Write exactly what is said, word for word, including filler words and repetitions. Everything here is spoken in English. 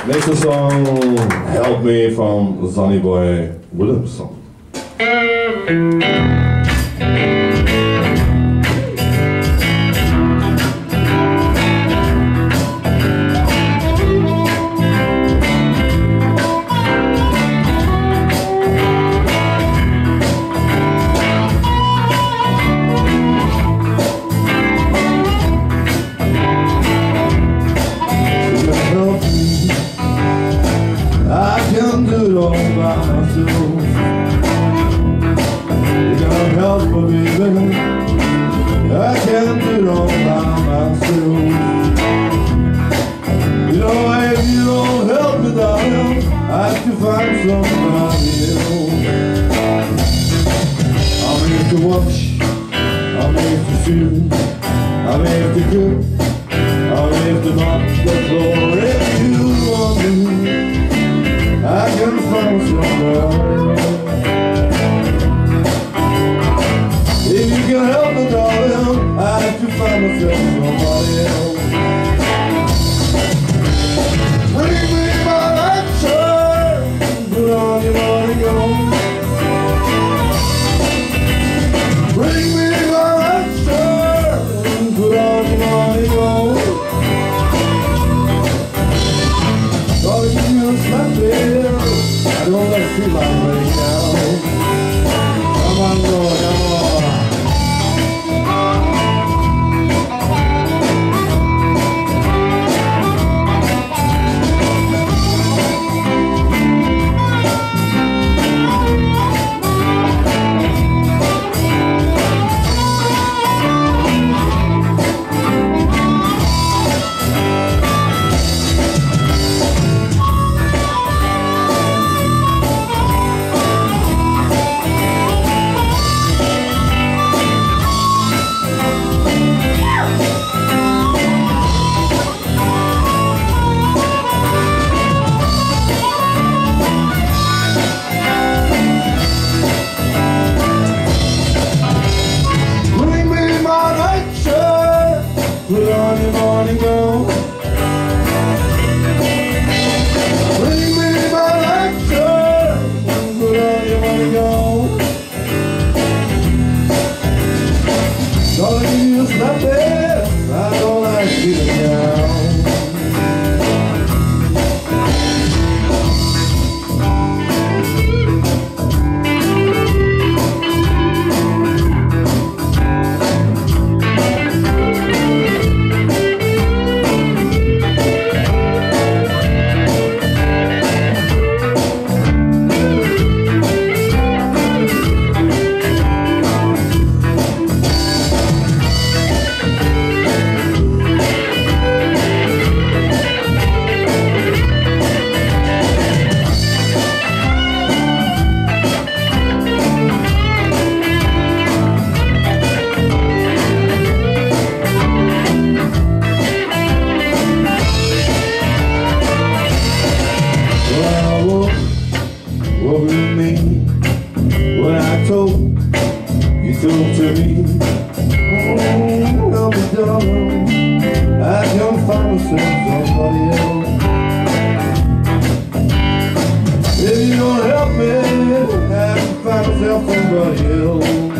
Nächste Song, Help Me von Sonny Boy Williamson. All by myself. You gotta help me, baby. I can't do it all by myself. You know, if you don't help me, darling, I have to find somebody else. I'm here to watch, I'm here to feel, I'm here to cook, I'm here to knock the floor if you want me. I can find somebody. If you can help me, darling, I have to find myself somebody else. Bring me my light shirt, put on your morning gown. Bring me my light shirt, put on your morning gown. Darling, you feel sleepy. I don't let you feel like right now. Come on, Lord, come on. Put on your morning gown. Bring me my light shirt. Put on your morning gown. Darling, you slept there. I don't like feeling down. What with me when I told you told to me, oh, help me, darling, I can find myself somebody else. If you don't help me, I can find myself somebody else.